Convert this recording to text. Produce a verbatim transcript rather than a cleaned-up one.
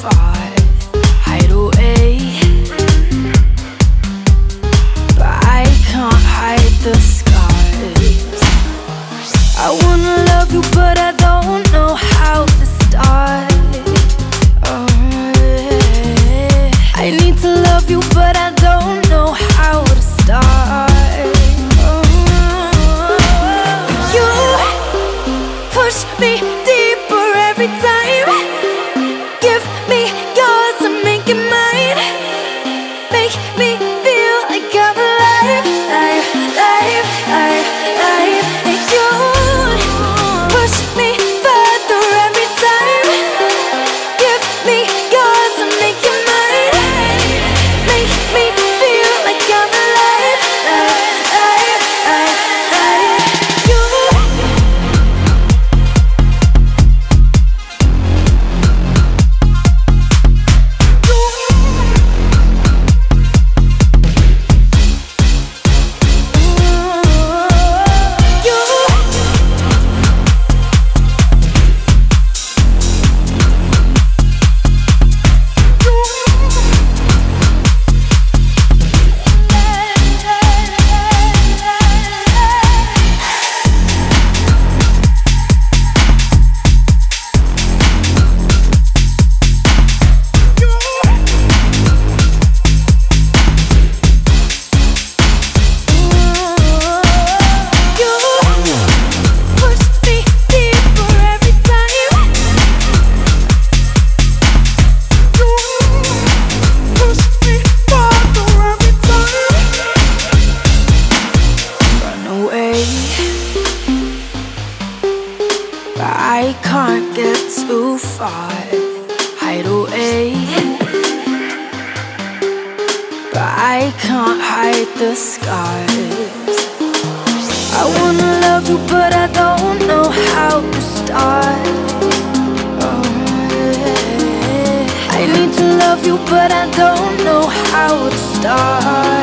far, hide away, but I can't hide the scars. I wanna love you, but I don't know how to start. Oh, I need to love you, but I don't know how to start. Oh, you push me deeper every time. Give me yours and make it mine. Make me feel like I'm alive, alive, alive, alive, alive. And you push me further every time. Give me yours and make it mine. Make me feel like I'm alive, alive, alive, alive, alive. You I can't get too far, hide away, but I can't hide the scars. I wanna love you, but I don't know how to start. Oh, I need to love you, but I don't know how to start.